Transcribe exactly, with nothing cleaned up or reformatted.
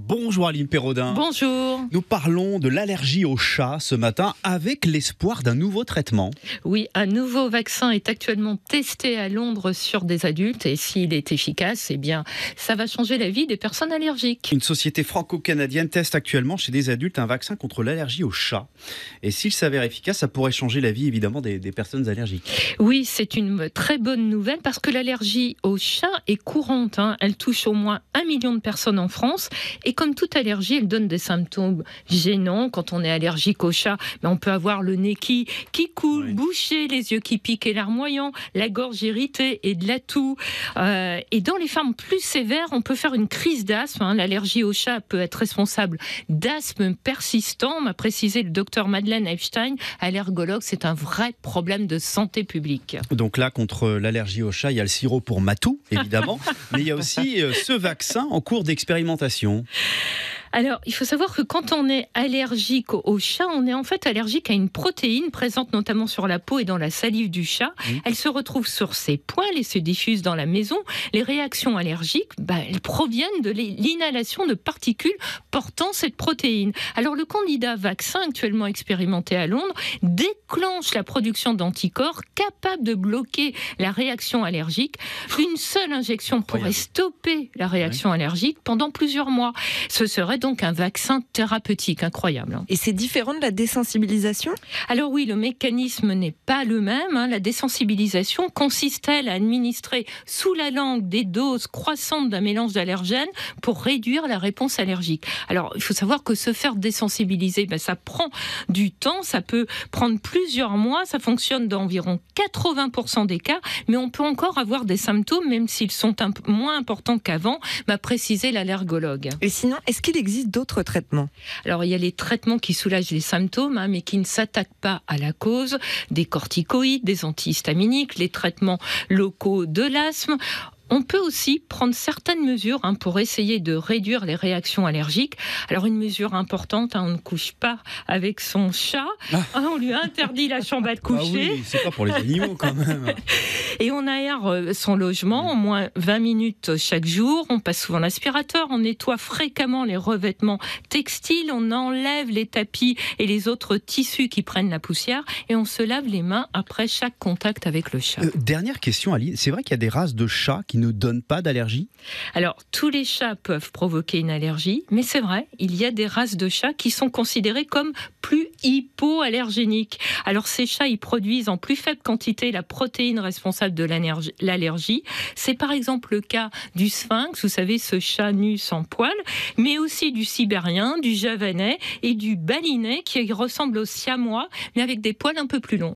Bonjour Aline Pérodin. Bonjour. Nous parlons de l'allergie aux chats ce matin avec l'espoir d'un nouveau traitement. Oui, un nouveau vaccin est actuellement testé à Londres sur des adultes et s'il est efficace, eh bien, ça va changer la vie des personnes allergiques. Une société franco-canadienne teste actuellement chez des adultes un vaccin contre l'allergie aux chats. Et s'il s'avère efficace, ça pourrait changer la vie évidemment des, des personnes allergiques. Oui, c'est une très bonne nouvelle parce que l'allergie aux chats est courante. Hein. Elle touche au moins un million de personnes en France. Et comme toute allergie, elle donne des symptômes gênants. Quand on est allergique au chat, ben on peut avoir le nez qui, qui coule, oui. bouché, les yeux qui piquent et larmoyants, la gorge irritée et de la toux. Euh, et dans les formes plus sévères, on peut faire une crise d'asthme. Hein. L'allergie au chat peut être responsable d'asthme persistant, m'a précisé le docteur Madeleine Epstein, allergologue. C'est un vrai problème de santé publique. Donc là, contre l'allergie au chat, il y a le sirop pour Matou, évidemment. Mais il y a aussi euh, ce vaccin en cours d'expérimentation. Alors, il faut savoir que quand on est allergique au chat, on est en fait allergique à une protéine présente notamment sur la peau et dans la salive du chat. Mmh. Elle se retrouve sur ses poils et se diffuse dans la maison. Les réactions allergiques, bah, elles proviennent de l'inhalation de particules portant cette protéine. Alors, le candidat vaccin actuellement expérimenté à Londres déclenche la production d'anticorps capables de bloquer la réaction allergique. Une seule injection pourrait stopper la réaction oui. allergique pendant plusieurs mois. Ce serait donc un vaccin thérapeutique incroyable. Et c'est différent de la désensibilisation ? Alors oui, le mécanisme n'est pas le même. Hein. La désensibilisation consiste-t-elle à administrer sous la langue des doses croissantes d'un mélange d'allergènes pour réduire la réponse allergique. Alors il faut savoir que se faire désensibiliser, ben, ça prend du temps, ça peut prendre plusieurs mois, ça fonctionne dans environ quatre-vingts pour cent des cas, mais on peut encore avoir des symptômes, même s'ils sont un peu moins importants qu'avant, m'a précisé l'allergologue. Et sinon, est-ce qu'il existe d'autres traitements ? Alors, il y a les traitements qui soulagent les symptômes, hein, mais qui ne s'attaquent pas à la cause, des corticoïdes, des antihistaminiques, les traitements locaux de l'asthme. On peut aussi prendre certaines mesures hein, pour essayer de réduire les réactions allergiques. Alors une mesure importante, hein, on ne couche pas avec son chat. Ah. Hein, on lui interdit la chambre à coucher. Ah oui, c'est pas pour les animaux quand même. Et on aère son logement au moins vingt minutes chaque jour. On passe souvent l'aspirateur, on nettoie fréquemment les revêtements textiles, on enlève les tapis et les autres tissus qui prennent la poussière et on se lave les mains après chaque contact avec le chat. Euh, dernière question, Aline, c'est vrai qu'il y a des races de chats qui ne donnent pas d'allergie ? Alors, tous les chats peuvent provoquer une allergie, mais c'est vrai, il y a des races de chats qui sont considérées comme plus hypoallergéniques. Alors, ces chats, ils produisent en plus faible quantité la protéine responsable de l'allergie. C'est par exemple le cas du sphinx, vous savez, ce chat nu sans poils, mais aussi du sibérien, du javanais et du balinais qui ressemble au siamois, mais avec des poils un peu plus longs.